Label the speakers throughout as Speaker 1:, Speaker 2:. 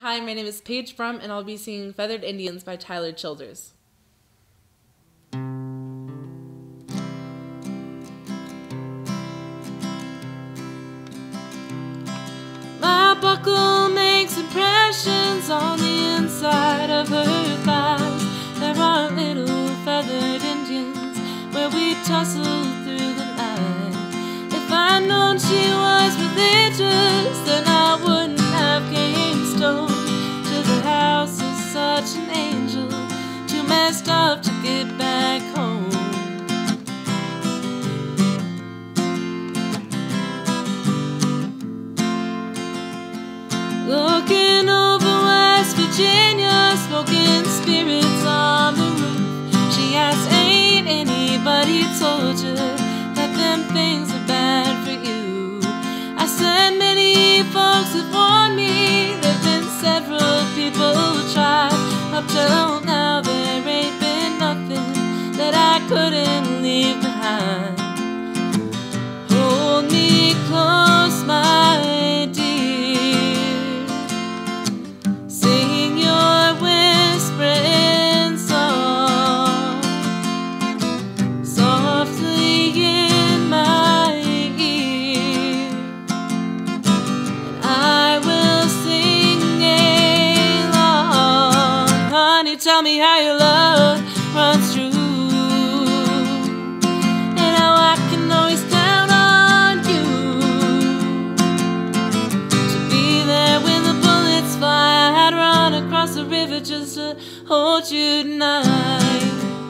Speaker 1: Hi, my name is Paige Brum, and I'll be singing Feathered Indians by Tyler Childers. My buckle makes impressions on the inside of her thighs. There are little feathered Indians where we tussle through the night. If I'd known she was religious, then I wouldn't have came stone to the house of such an angel, too messed up to get back home. Looking over West Virginia, smoking spirits on the roof. She asks, ain't anybody told you that them things are bad for you? I said, many folks have warned me. There've been several people who tried. Up till now there ain't been nothing that I couldn't leave behind. Hold me close, my dear. Sing your whispering song softly in my ear, and I will sing along. Honey, tell me how your love runs true, and how I can always count on you to be there when the bullets fly. I'd run across the river just to hold you tonight.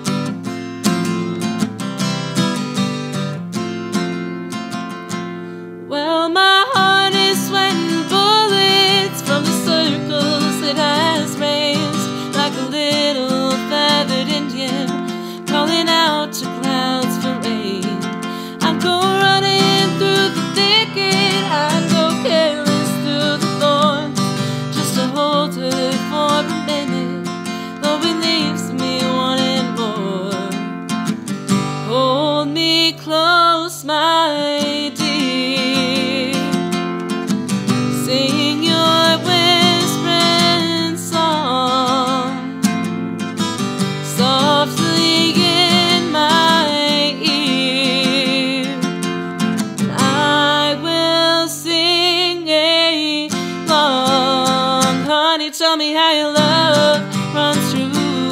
Speaker 1: Well, my heart is sweating bullets from the circles it has raised, like a little feathered Indian calling out to clouds for rain. I'd go running through the thicket, I'd go careless through the thorns, just to hold her for a minute, though it leaves me wanting more. Hold me close, my dear. Sing your whispering song softly in my ear, and I will sing along. Honey, tell me how your love runs true,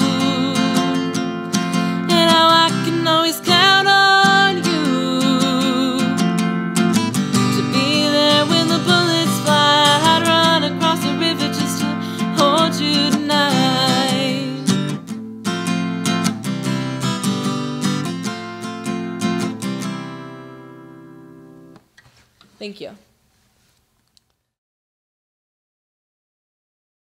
Speaker 1: and how I can always count on you to be there when the bullets fly. I'd run across the river just to hold you tonight. Thank you.